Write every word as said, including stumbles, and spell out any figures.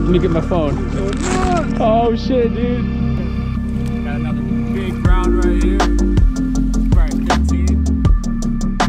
Let me get my phone. Oh shit, dude.